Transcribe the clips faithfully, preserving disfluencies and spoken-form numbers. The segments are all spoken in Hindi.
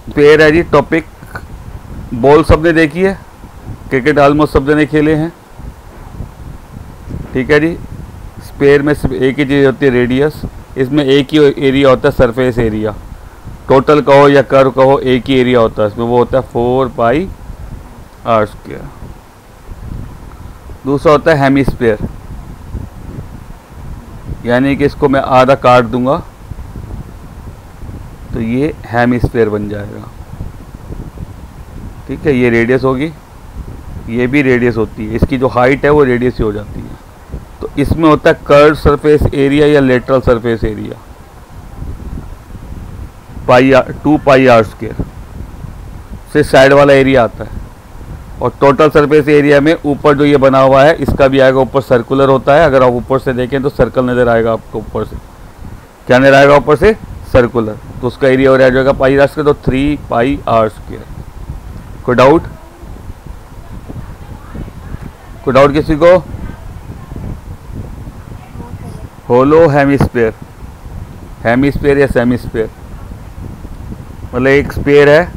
पेयर है जी टॉपिक। बॉल सबने देखी है, क्रिकेट ऑलमोस्ट सबने ने खेले हैं, ठीक है जी। स्पेयर में सिर्फ एक ही चीज़ होती है, रेडियस। इसमें एक ही एरिया होता है, सरफेस एरिया। टोटल कहो या कर्व कहो, एक ही एरिया होता है इसमें, वो होता है फोर पाई आर स्क्वायर। दूसरा होता है हेमिस्फीयर, यानी कि इसको मैं आधा काट दूंगा तो ये हेमिस्फीयर बन जाएगा, ठीक है। ये रेडियस होगी, ये भी रेडियस होती है, इसकी जो हाइट है वो रेडियस ही हो जाती है। तो इसमें होता है कर्व सरफेस एरिया या lateral surface area, pi r two pi r square से साइड वाला एरिया आता है। और टोटल सरफेस एरिया में ऊपर जो ये बना हुआ है इसका भी आएगा, ऊपर सर्कुलर होता है। अगर आप ऊपर से देखें तो सर्कल नज़र आएगा आपको, ऊपर से क्या नज़र आएगा, ऊपर से सर्कुलर। तो उसका एरिया हो जाएगा पाई आर स्क्वायर, तो थ्री पाई आर स्क्वायर। कोई डाउट? कोई डाउट किसी को? होलो हेमिस्फीयर, हेमिस्फीयर या सेमिस्फीयर, मतलब एक स्फीयर है,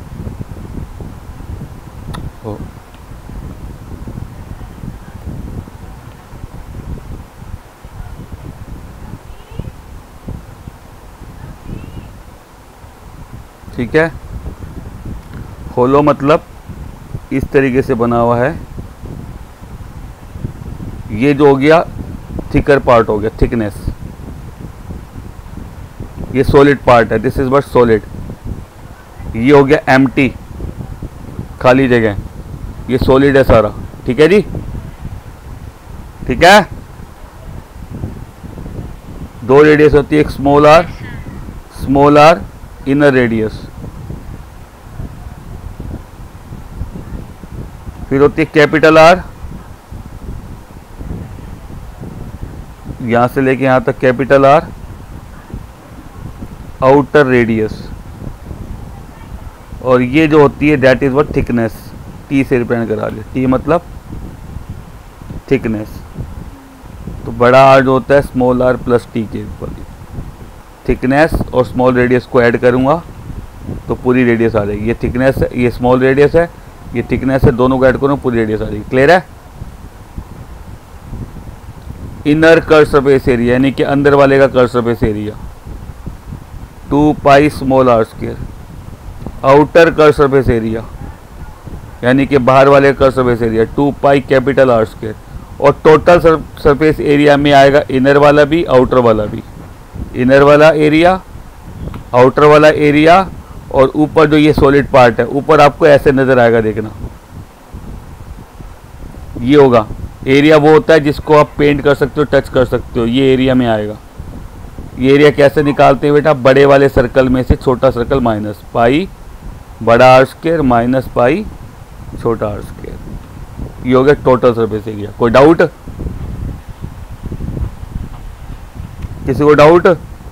ठीक है। होलो मतलब इस तरीके से बना हुआ है। ये जो हो गया थिकर पार्ट हो गया, थिकनेस, ये सॉलिड पार्ट है, दिस इज बट सॉलिड। ये हो गया एम्प्टी, खाली जगह, ये सॉलिड है सारा, ठीक है जी, ठीक है। दो रेडियस होती है, एक small r, small r inner radius, फिर होती है कैपिटल आर, यहां से लेके यहां तक कैपिटल आर, आउटर रेडियस। और ये जो होती है that is what thickness, t से रिप्रेजेंट करा लिया, टी मतलब थिकनेस। तो बड़ा आर जो होता है स्मॉल आर प्लस टी के ऊपर, थिकनेस और स्मॉल रेडियस को ऐड करूंगा तो पूरी रेडियस आ जाएगी। ये थिकनेस है, ये स्मॉल रेडियस है, ये थिकनेस है, दोनों को ऐड करूँ पूरी रेडियस आ जाएगी। क्लियर है? इनर कर्व सरफेस एरिया यानी कि अंदर वाले का curve surface area two pi small r square. Outer curve surface area यानी कि बाहर वाले curve surface area two pi capital R square. और टोटल सरफेस एरिया में आएगा इनर वाला भी आउटर वाला भी, इनर वाला एरिया आउटर वाला एरिया, और ऊपर जो ये सॉलिड पार्ट है ऊपर आपको ऐसे नजर आएगा, देखना ये होगा एरिया, वो होता है जिसको आप पेंट कर सकते हो, टच कर सकते हो, ये एरिया में आएगा। ये एरिया कैसे निकालते हैं बेटा, बड़े वाले सर्कल में से छोटा सर्कल माइनस पाई बड़ा आर स्क्वायर माइनस पाई छोटा आर स्क्वायर, ये हो गया टोटल सरफेस एरिया। कोई डाउट? किसी को डाउट?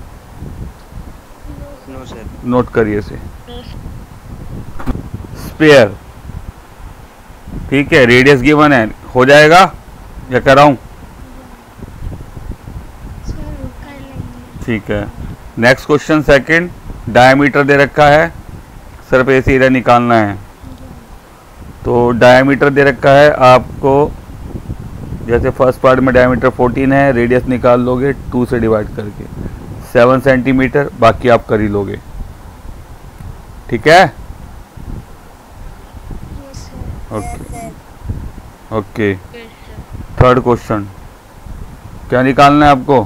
No sir. नोट करिए इसे। स्पेयर, ठीक है, रेडियस गिवन है, हो जाएगा या कराऊं? ठीक है। नेक्स्ट क्वेश्चन सेकंड, डायमीटर दे रखा है, सरफेस एरिया निकालना है। तो डायमीटर दे रखा है आपको, जैसे फर्स्ट पार्ट में डायमीटर फोर्टीन है, रेडियस निकाल लोगे टू से डिवाइड करके सेवन सेंटीमीटर, बाकी आप कर ही लोगे, ठीक है। Okay okay. थर्ड क्वेश्चन, क्या निकालना है आपको?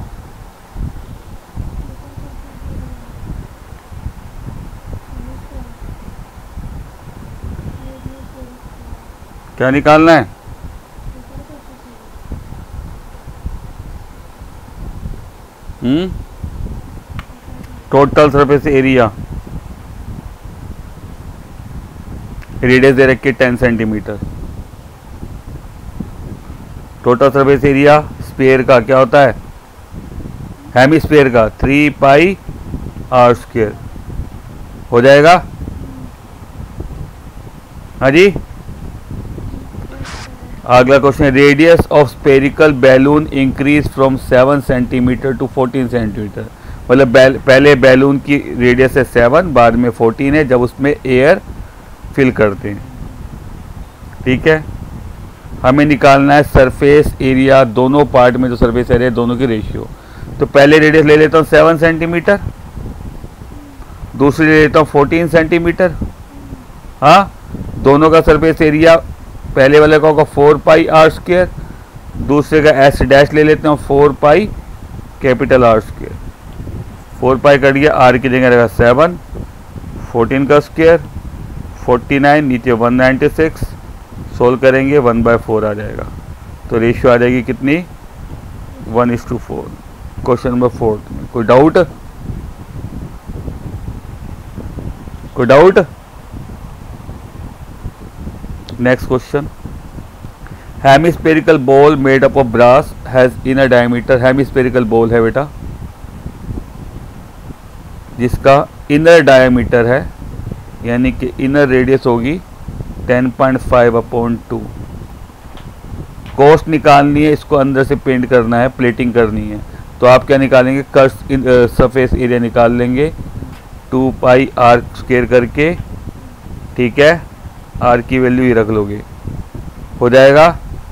क्या निकालना है? Hmm total surface area, radius दे रखी ten centimetre. Total surface area sphere का क्या होता है, हेमिस्फीयर का थ्री पाई आर स्क्वायर, हो जाएगा? हाँ जी। अगला question, radius of spherical balloon increase from seven centimetre to fourteen centimetre. मतलब बैल, पहले बैलून की रेडियस है सेवन, बाद में फोर्टीन है जब उसमें एयर फिल करते हैं। ठीक है, हमें निकालना है सरफेस एरिया, दोनों पार्ट में जो सरफेस एरिया दोनों की रेशियो। तो पहले रेडियस ले लेता हूँ सेवन सेंटीमीटर, दूसरी ले लेता हूँ फोर्टीन सेंटीमीटर। हाँ, दोनों का सरफेस एरिया पहले वाले का होगा फोर पाई आर स्क्वायर, दूसरे का एस डैश ले लेते हैं four pi capital R square. Four pi cut गया, आर की जगह रहेगा सेवन, फोर्टीन का स्क्वायर फोर्टी नाइन, नीचे वन नाइन्टी सिक्स, सोल्व करेंगे वन बाय फोर आ जाएगा। तो रेशियो आ जाएगी कितनी, one is to four. Question number fourth में कोई डाउट, कोई doubt? Next question, hemispherical ball made up of brass has inner diameter. Hemispherical ball है बेटा जिसका इनर डायमीटर है, यानी कि इनर रेडियस होगी ten point five upon two. Cost निकालनी है, इसको अंदर से पेंट करना है, प्लेटिंग करनी है। तो आप क्या निकालेंगे, कर्व सरफेस एरिया निकाल लेंगे टू पाई आर स्क्वायर करके। ठीक है, आर की वैल्यू ही रख लोगे, हो जाएगा।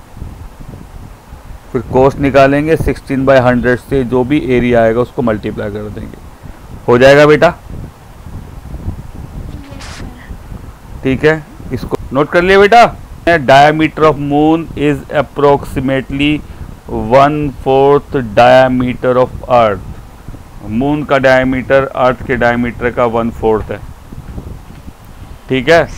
फिर कॉस्ट निकालेंगे सिक्सटीन बाई हंड्रेड से, जो भी एरिया आएगा उसको मल्टीप्लाई कर देंगे, हो जाएगा बेटा। ठीक है, इसको नोट कर लिया बेटा। Diameter of moon is approximately one fourth diameter of earth. Moon का डायमीटर अर्थ के डायमीटर का वन फोर्थ है। ठीक है,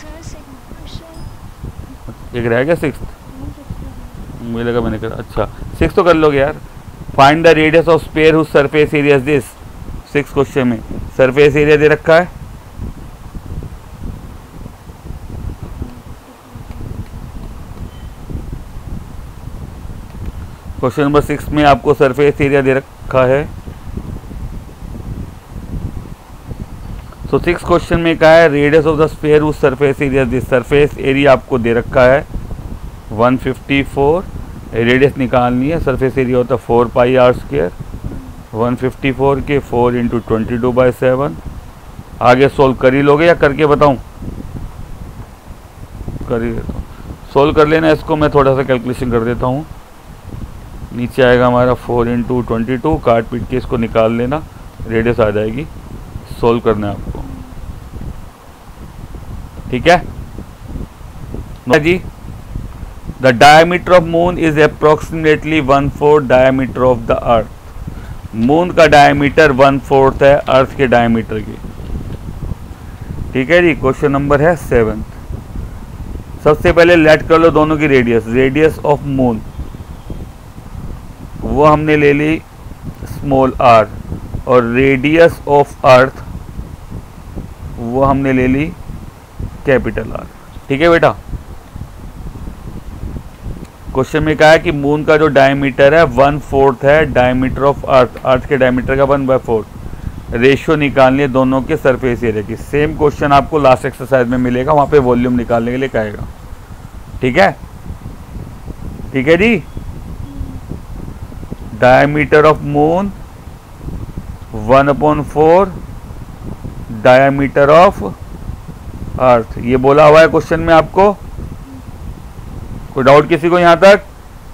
एक रह गया सिक्स, मुझे लगा मैंने कहा अच्छा सिक्स तो कर लोगे यार। Find the radius of sphere whose surface area is this. Six question में सरफेस एरिया दे रखा है, क्वेश्चन नंबर सिक्स में आपको सरफेस एरिया दे रखा है। सो सिक्स क्वेश्चन में क्या है, radius of the sphere whose surface area this. Surface area आपको दे रखा है वन फिफ्टी फोर, रेडियस निकालनी है, सरफेस एरिया होता है four pi r square, one fifty four के four into twenty two by seven. आगे सोल्व कर ही लोगे या करके बताऊं? कर ही देता हूँ, सोल्व कर लेना इसको, मैं थोड़ा सा कैलकुलेशन कर देता हूँ। नीचे आएगा हमारा फोर इंटू ट्वेंटी टू, काट पीट के इसको निकाल लेना, रेडियस आ जाएगी। सोल्व करना है आपको, ठीक है जी। The diameter of moon is approximately one fourth diameter of the earth. Moon का डायमीटर वन फोर्थ है अर्थ के डायमीटर की। ठीक है जी, क्वेश्चन नंबर है सेवन। सबसे पहले लेट कर लो दोनों की रेडियस। रेडियस ऑफ मून वो हमने ले ली स्मॉल आर, और रेडियस ऑफ अर्थ वो हमने ले ली कैपिटल आर। ठीक है बेटा, क्वेश्चन में कहा है कि मून का जो डायमीटर है वन फोर्थ है डायमीटर ऑफ अर्थ, अर्थ के डायमीटर का वन बाय फोर्थ। रेशियो निकालनी है दोनों के सरफेस एरिया की। सेम क्वेश्चन आपको लास्ट एक्सरसाइज में मिलेगा, वहां पे वॉल्यूम निकालने के लिए कहेगा। ठीक है, ठीक है जी। Diameter of moon one upon four diameter of earth, ये बोला हुआ है क्वेश्चन में आपको। कोई डाउट किसी को यहां तक?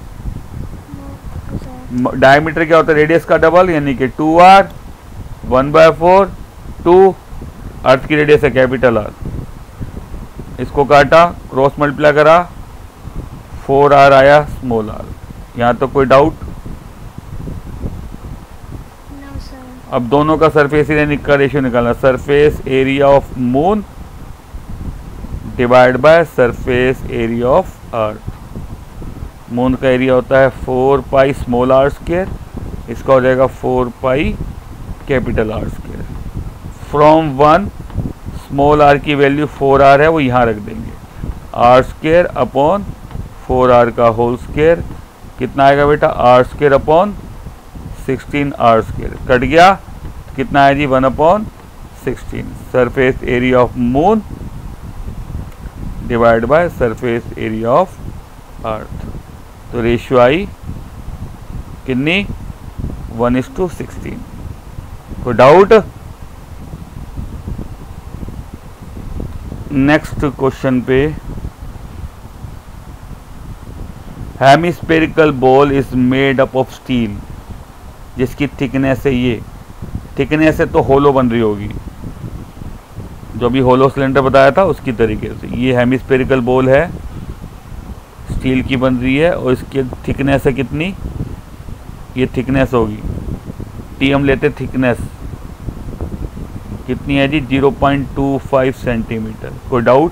डायमीटर क्या होता है, रेडियस का डबल, यानी कि two r, one by four two, earth की रेडियस है कैपिटल आर। इसको काटा, क्रॉस मल्टीप्लाई करा, फोर आर आया स्मॉल आर। यहां तो कोई डाउट? अब दोनों का सरफेस एरिया का रेशियो निकालना। Surface area of moon divide by surface area of earth. Moon का एरिया होता है four pi small r square, इसका हो जाएगा four pi capital R square. From one, small are की वैल्यू फोर आर है, वो यहाँ रख देंगे। R square upon four r का होल स्क्वायर कितना आएगा बेटा, r square upon sixteen r square. Cut गया, कितना है जी, one upon sixteen. Surface area of moon divide by surface area of earth. तो रेशियो आई कितनी, वन इज टू सिक्सटीन। कोई डाउट? नेक्स्ट क्वेश्चन पे, hemispherical ball is made up of steel, जिसकी थिकनेस है ये, थिकनेस है तो होलो बन रही होगी, जो भी होलो सिलेंडर बताया था उसकी तरीके से। ये हेमिस्फेरिकल बॉल है, स्टील की बन रही है और इसकी थिकनेस है कितनी, ये थिकनेस होगी, टी हम लेते थिकनेस, कितनी है जी, zero point two five centimetre. कोई डाउट?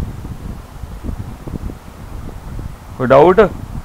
कोई डाउट?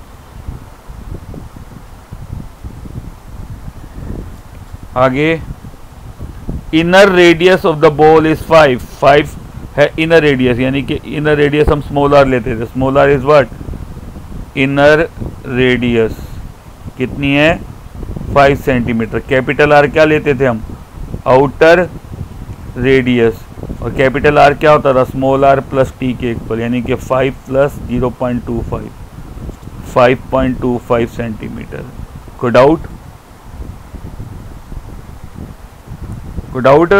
आगे, inner radius of the ball is five, five है इनर रेडियस, यानी कि इनर रेडियस हम स्मॉल आर लेते थे, small r is what, inner radius कितनी है, फाइव सेंटीमीटर। कैपिटल आर क्या लेते थे हम, आउटर रेडियस, और कैपिटल आर क्या होता था, स्मॉल आर प्लस टी के इक्वल, यानी कि five plus zero point two five, five point two five centimetre. कोई डाउट? कोई डाउट?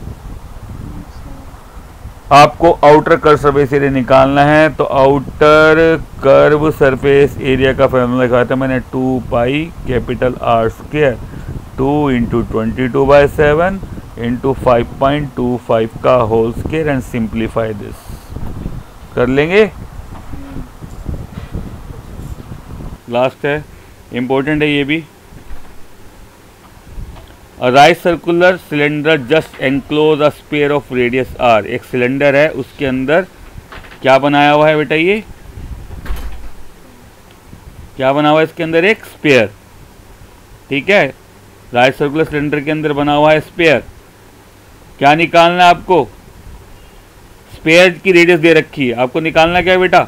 आपको आउटर कर्व सरफेस एरिया निकालना है, तो आउटर कर्व सरफेस एरिया का फॉर्मूला लिखा था मैंने, two pi capital R square, two into twenty two by seven into five point two five का whole square and simplify this. कर लेंगे? लास्ट है, इंपॉर्टेंट है ये भी। A right circular cylinder just enclose a sphere of radius r, एक सिलेंडर है, उसके अंदर क्या बनाया हुआ है बेटा, ये क्या बना हुआ है, इसके अंदर एक स्पेयर, ठीक है, राइट सर्कुलर सिलेंडर के अंदर बना हुआ है स्पेयर। क्या निकालना है आपको, स्पेयर की रेडियस दे रखी है, आपको निकालना क्या है बेटा,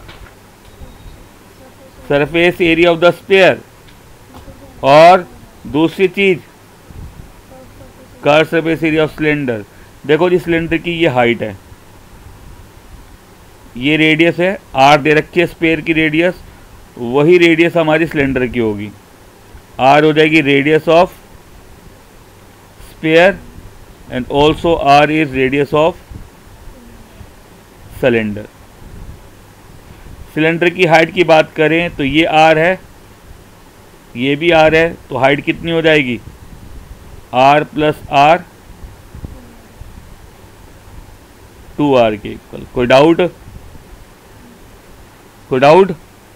surface area of the sphere, और दूसरी चीज curve surface area of cylinder. देखो जी, सिलेंडर की ये हाइट है, ये रेडियस है, आर दे रखी है स्पेयर की रेडियस, वही रेडियस हमारी सिलेंडर की होगी, आर हो जाएगी radius of sphere and also r is radius of cylinder. Cylinder की हाइट की बात करें तो ये आर है, ये भी आर है, तो हाइट कितनी हो जाएगी, r plus r, two r के इक्वल। कोई डाउट? कोई डाउट?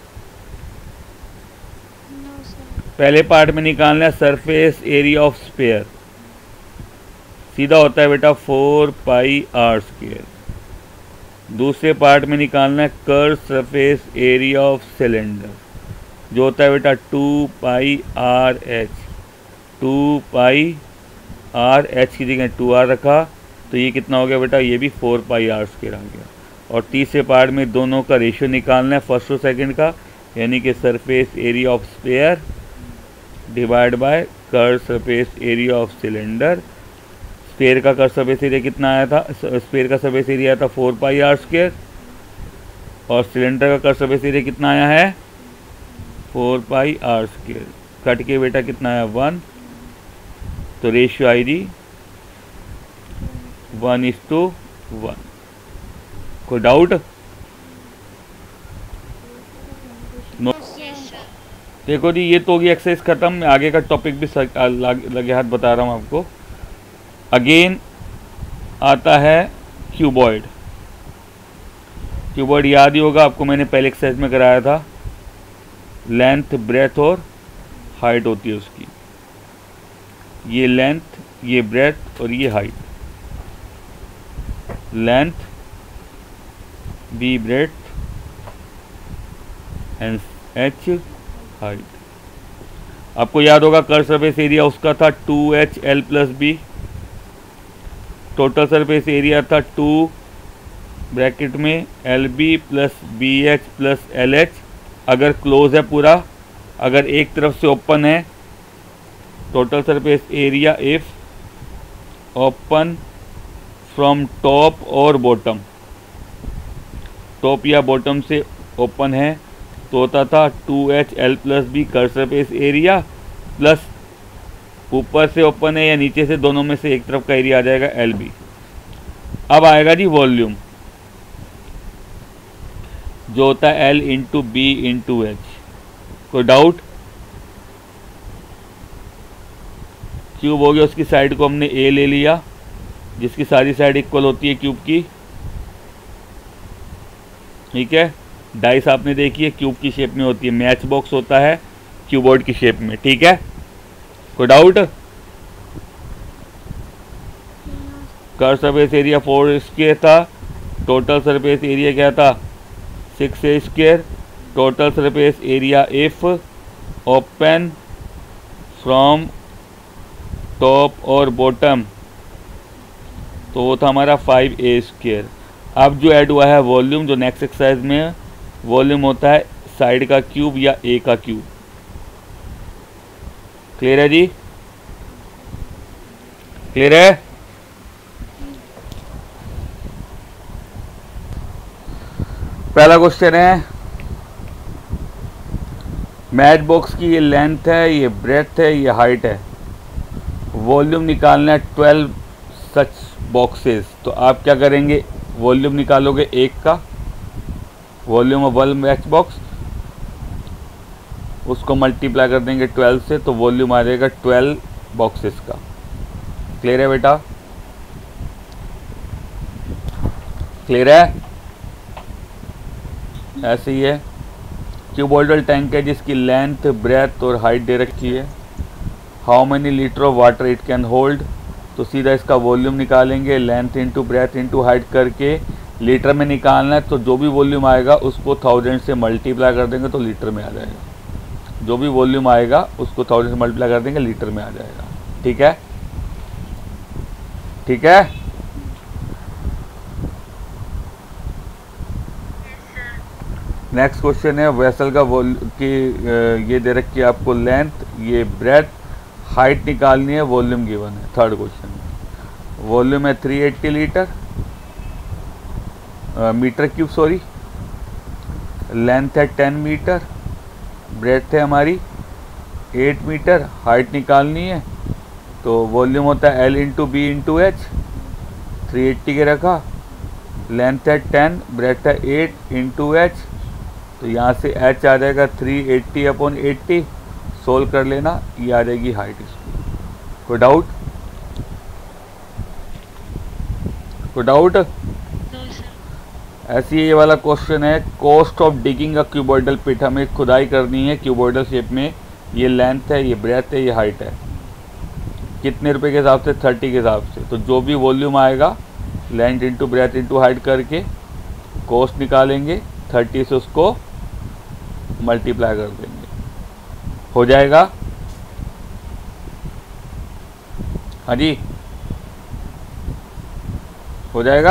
पहले पार्ट में निकालना है सरफेस एरिया ऑफ स्पेयर, सीधा होता है बेटा फोर पाई आर स्क्वायर। दूसरे पार्ट में निकालना है curve surface area of cylinder, जो होता है बेटा two pi r h, two pi r h की जगह टू आर रखा, तो ये कितना हो गया बेटा, ये भी फोर पाई आर स्क्वायर आ गया। और तीसरे पार्ट में दोनों का रेशियो निकालना है फर्स्ट और सेकंड का, यानी कि surface area of sphere divide by curve surface area of cylinder. Sphere का कर्व सरफेस एरिया कितना आया था, स्पेयर का सरफेस एरिया आया था फोर पाई आर स्क्वायर, और सिलेंडर का कर्व सरफेस एरिया कितना आया है, four pi r square. Cut के बेटा कितना आया, वन, तो रेशियो आई दी वन इज टू वन। कोई डाउट? नो। देखो जी, ये तो होगी एक्सरसाइज खत्म, मैं आगे का टॉपिक भी लगे हाथ बता रहा हूँ आपको। अगेन आता है क्यूबॉइड। क्यूबॉइड याद ही होगा आपको, मैंने पहले एक्सरसाइज में कराया था, लेंथ ब्रेथ और हाइट होती है उसकी, ये लेंथ, ये ब्रेथ और ये height, length b breadth and h height. आपको याद होगा कर्व सरफेस एरिया उसका था two h l plus b, total surface area था टू ब्रैकेट में l b plus b h plus l h, अगर क्लोज है पूरा, अगर एक तरफ से ओपन है, total surface area if open from top और बॉटम, टॉप या बॉटम से ओपन है तो होता था two h l plus b curve surface area plus ऊपर से ओपन है या नीचे से, दोनों में से एक तरफ का एरिया आ जाएगा एल बी। अब आएगा जी वॉल्यूम, जो होता है L into B into h. कोई डाउट? क्यूब हो गया, उसकी साइड को हमने ए ले लिया, जिसकी सारी साइड इक्वल होती है क्यूब की। ठीक है, डाइस आपने देखी है क्यूब की शेप में होती है, मैच बॉक्स होता है क्यूबोर्ड की शेप में। ठीक है, कोई doubt? Curve surface area four square था, टोटल सरफेस एरिया क्या था? Six a square. Total surface area if open from top और बॉटम, तो वो था हमारा फाइव ए स्क्वायर। अब जो ऐड हुआ है वॉल्यूम, जो नेक्स्ट एक्सरसाइज में वॉल्यूम होता है साइड का क्यूब या ए का क्यूब। क्लियर है जी? क्लियर है? पहला क्वेश्चन है, मैच बॉक्स की ये लेंथ है, ये ब्रेथ है, ये हाइट है, वॉल्यूम निकालना है ट्वेल्व सच बॉक्सेस। तो आप क्या करेंगे? वॉल्यूम निकालोगे एक का, volume of one match box, उसको मल्टीप्लाई कर देंगे ट्वेल्व से, तो वॉल्यूम आ जाएगा ट्वेल्व बॉक्सेस का। क्लियर है बेटा? क्लियर है? ऐसे ही है। क्यूबॉइडल टैंक है जिसकी लेंथ, ब्रेथ और हाइट दे रखी है। How many litre of water it can hold, तो सीधा इसका वॉल्यूम निकालेंगे, length into breadth into height करके लीटर में निकालना है। तो जो भी वॉल्यूम आएगा उसको थाउजेंड से मल्टीप्लाई कर देंगे तो लीटर में आ जाएगा। जो भी वॉल्यूम आएगा उसको थाउजेंड से मल्टीप्लाई कर देंगे, लीटर में आ जाएगा। ठीक है? ठीक है? नेक्स्ट क्वेश्चन है, वेसल का वॉल्यूम की ये दे रखी है आपको लेंथ, ये ब्रेथ, हाइट निकालनी है, वॉल्यूम गिवन है। थर्ड क्वेश्चन है, वॉल्यूम है three eighty litre metre cube sorry, length है टेन मीटर, ब्रेथ है हमारी एट मीटर, हाइट निकालनी है। तो वॉल्यूम होता है L into B into H, three eighty के रखा, लेंथ है टेन, ब्रेथ है एट इंटू एच, तो यहाँ से एच आ जाएगा three eighty upon eighty, solve कर लेना, ये आ जाएगी हाइट इसकी। कोई डाउट? कोई डाउट? ऐसी ये वाला क्वेश्चन है, cost of digging a cuboidal pit, हमें खुदाई करनी है क्यूबॉइडल शेप में, ये लेंथ है, ये ब्रेथ है, ये हाइट है, कितने रुपए के हिसाब से? थर्टी के हिसाब से। तो जो भी वॉल्यूम आएगा length into breadth into height करके कॉस्ट निकालेंगे, थर्टी से उसको मल्टीप्लाई कर देंगे, हो जाएगा। हाँ जी, हो जाएगा।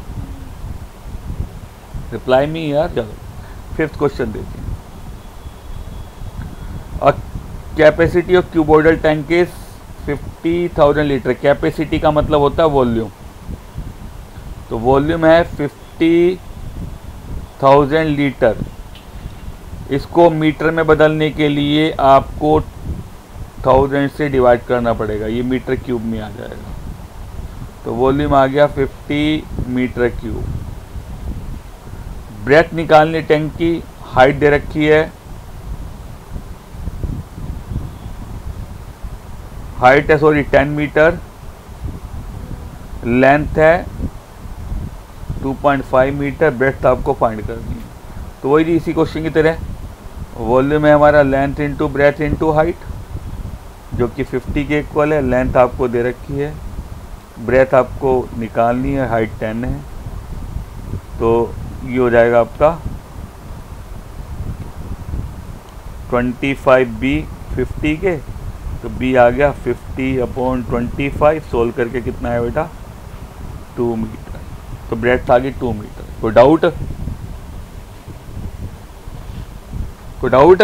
रिप्लाई मी यार। चलो फिफ्थ क्वेश्चन देखिए, a capacity of cuboidal tank is fifty thousand litre. Capacity का मतलब होता है वॉल्यूम, तो वॉल्यूम है फिफ्टी थाउजेंड लीटर। इसको मीटर में बदलने के लिए आपको थाउजेंड से डिवाइड करना पड़ेगा, ये मीटर क्यूब में आ जाएगा। तो वॉल्यूम आ गया फिफ्टी मीटर क्यूब। ब्रेथ निकालने टैंक की, हाइट दे रखी है, हाइट है सॉरी टेन मीटर, लेंथ है two point five metre, breadth आपको फाइंड करनी है। तो वही जी इसी क्वेश्चन की तरह, वॉल्यूम है हमारा length into breadth into height, जो कि फिफ्टी के इक्वल है। लेंथ आपको दे रखी है, ब्रेथ आपको निकालनी है, हाइट टेन है, तो ये हो जाएगा आपका ट्वेंटी फाइव बी फिफ्टी के, तो बी आ गया fifty upon twenty five, solve करके कितना है बेटा? Two metre. तो ब्रेथ आ गई टू मीटर। कोई डाउट? कोई डाउट?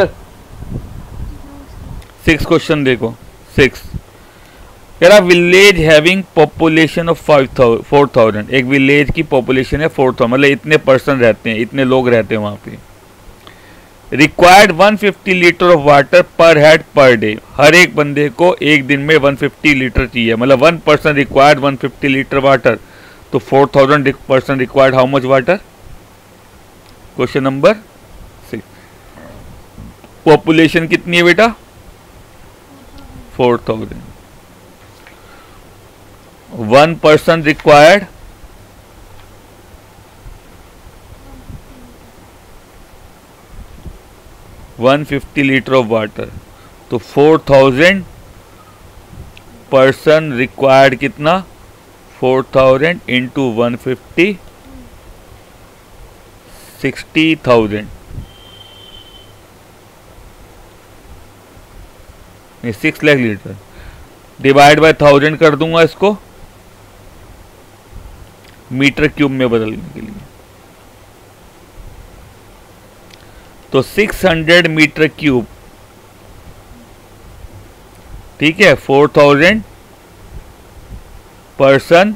सिक्स क्वेश्चन देखो, सिक्स कह रहा village having population of five four thousand. एक विलेज की पॉपुलेशन है फोर थाउजेंड, मतलब इतने पर्सन रहते हैं, इतने लोग रहते हैं वहाँ पे। Required one fifty litre of water per head per day, हर एक बंदे को एक दिन में वन फिफ्टी लीटर चाहिए, मतलब one person required one fifty litre water, तो four thousand person required how much water? Question number six. Population कितनी है बेटा? Four thousand. One person required one fifty litre of water, तो फोर थाउजेंड पर्सन रिक्वायर्ड कितना? Four thousand into one fifty, sixty thousand, six lakh litre, divide by thousand कर दूंगा इसको मीटर क्यूब में बदलने के लिए, तो सिक्स हंड्रेड मीटर क्यूब, ठीक है, four thousand person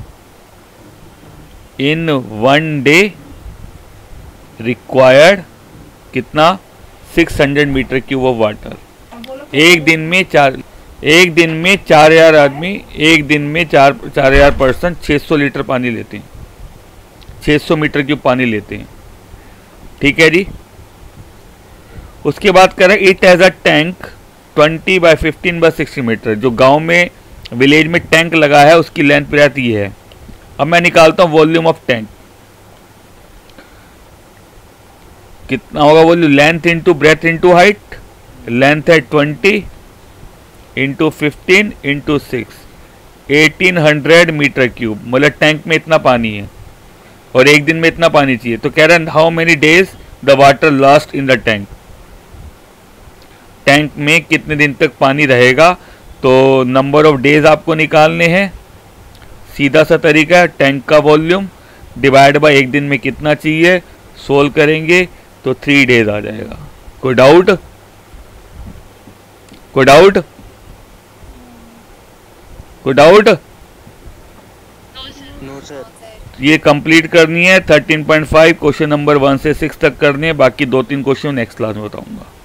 in one day required कितना? Six hundred metre cube of water. एक दिन में चार एक दिन में चार हजार आदमी, एक दिन में चार चार हजार पर्सन छह सौ लीटर पानी लेते हैं, छह सौ मीटर क्यूब पानी लेते हैं, ठीक है जी। उसके बाद करें it has a tank twenty by fifteen by sixty metre, जो गांव में विलेज में टैंक लगा है उसकी लेंथ प्रयात ये है। अब मैं निकालता हूं वॉल्यूम ऑफ टैंक, कितना होगा volume? Length into breadth into height, length है twenty into fifteen into six, eighteen hundred metre cube, मतलब टैंक में इतना पानी है और एक दिन में इतना पानी चाहिए। तो कह रहा है how many days the water last in the tank, tank में कितने दिन तक पानी रहेगा। तो नंबर ऑफ डेज आपको निकालने हैं, सीधा सा तरीका है, टैंक का वॉल्यूम डिवाइड बाय एक दिन में कितना चाहिए, सोल्व करेंगे तो थ्री डेज आ जाएगा। कोई डाउट? कोई डाउट? कोई डाउट? No sir. ये कंप्लीट करनी है thirteen point five, question number one से सिक्स तक करनी है, बाकी दो तीन क्वेश्चन नेक्स्ट क्लास में बताऊंगा।